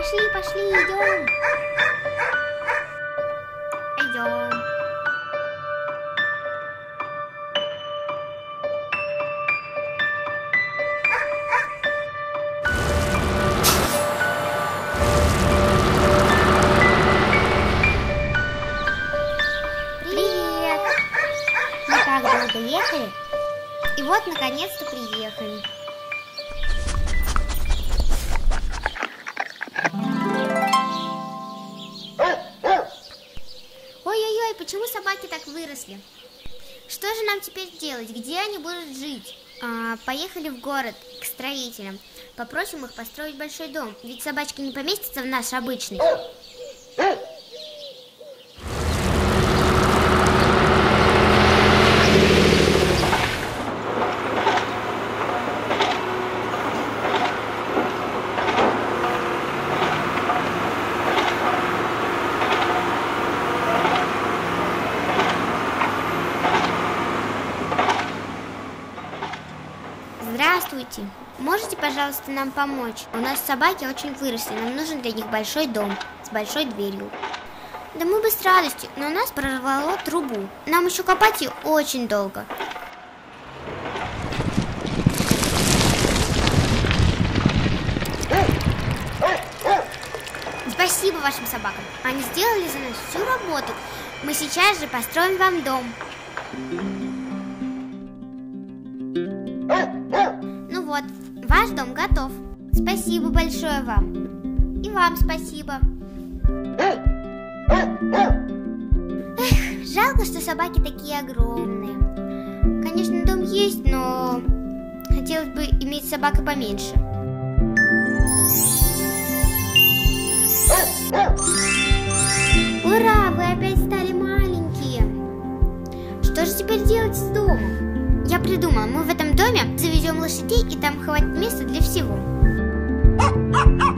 Пошли, пошли, идем. Идем. Привет. Мы так долго ехали, и вот наконец-то приехали. Ой-ой-ой, почему собаки так выросли? Что же нам теперь делать? Где они будут жить? Поехали в город к строителям. Попросим их построить большой дом, ведь собачки не поместятся в наш обычный. Здравствуйте. Можете, пожалуйста, нам помочь? У нас собаки очень выросли, нам нужен для них большой дом с большой дверью. Да мы бы с радостью, но у нас прорвало трубу. Нам еще копать ее очень долго. Спасибо вашим собакам. Они сделали за нас всю работу. Мы сейчас же построим вам дом. Ну вот, ваш дом готов. Спасибо большое вам. И вам спасибо. Эх, жалко, что собаки такие огромные. Конечно, дом есть, но хотелось бы иметь собак и поменьше. Ура, вы опять стали маленькие. Что же теперь делать с домом? Я придумала, мы в этом доме заведем лошадей, и там хватит места для всего.